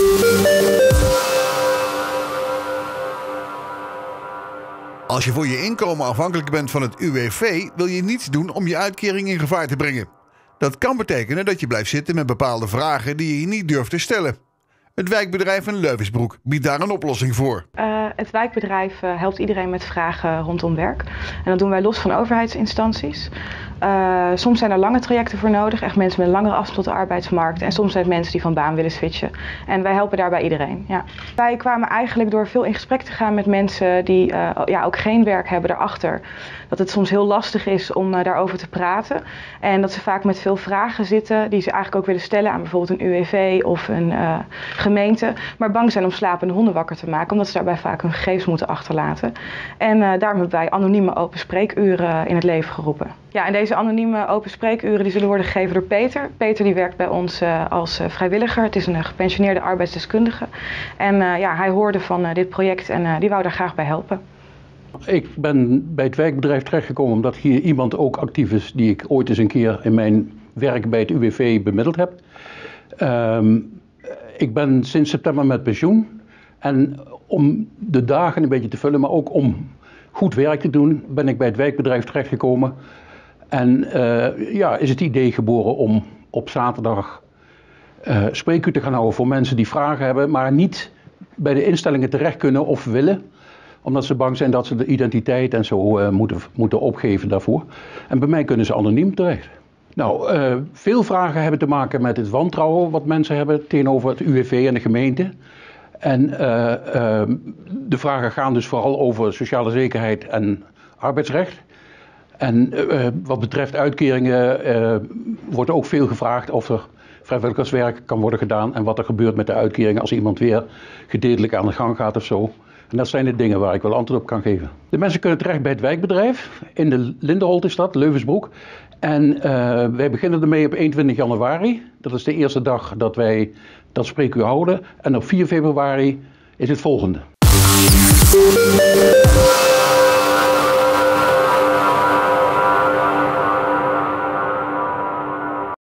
Als je voor je inkomen afhankelijk bent van het UWV, wil je niets doen om je uitkering in gevaar te brengen. Dat kan betekenen dat je blijft zitten met bepaalde vragen die je niet durft te stellen. Het wijkbedrijf in Leuvensbroek biedt daar een oplossing voor. Het wijkbedrijf helpt iedereen met vragen rondom werk. En dat doen wij los van overheidsinstanties. Soms zijn er lange trajecten voor nodig, echt mensen met een langere afstand tot de arbeidsmarkt. En soms zijn het mensen die van baan willen switchen. En wij helpen daarbij iedereen. Ja. Wij kwamen eigenlijk door veel in gesprek te gaan met mensen die ook geen werk hebben daarachter. Dat het soms heel lastig is om daarover te praten. En dat ze vaak met veel vragen zitten die ze eigenlijk ook willen stellen aan bijvoorbeeld een UWV of een gemeente. Maar bang zijn om slapende honden wakker te maken, omdat ze daarbij vaak hun gegevens moeten achterlaten. En daarom hebben wij anonieme open spreekuren in het leven geroepen. Ja, en deze anonieme open spreekuren die zullen worden gegeven door Peter. Peter die werkt bij ons als vrijwilliger. Het is een gepensioneerde arbeidsdeskundige. En hij hoorde van dit project en die wou daar graag bij helpen. Ik ben bij het wijkbedrijf terechtgekomen omdat hier iemand ook actief is die ik ooit eens een keer in mijn werk bij het UWV bemiddeld heb. Ik ben sinds september met pensioen en om de dagen een beetje te vullen, maar ook om goed werk te doen, ben ik bij het wijkbedrijf terechtgekomen. En is het idee geboren om op zaterdag spreekuur te gaan houden voor mensen die vragen hebben, maar niet bij de instellingen terecht kunnen of willen. Omdat ze bang zijn dat ze de identiteit en zo moeten opgeven daarvoor. En bij mij kunnen ze anoniem terecht. Nou, veel vragen hebben te maken met het wantrouwen wat mensen hebben tegenover het UWV en de gemeente. En de vragen gaan dus vooral over sociale zekerheid en arbeidsrecht. En wat betreft uitkeringen wordt ook veel gevraagd of er vrijwilligerswerk kan worden gedaan. En wat er gebeurt met de uitkeringen als iemand weer gedeeltelijk aan de gang gaat of zo. En dat zijn de dingen waar ik wel antwoord op kan geven. De mensen kunnen terecht bij het wijkbedrijf in de Lindenholtestad, Leuvensbroek. En wij beginnen ermee op 21 januari. Dat is de eerste dag dat wij dat spreekuur houden. En op 4 februari is het volgende.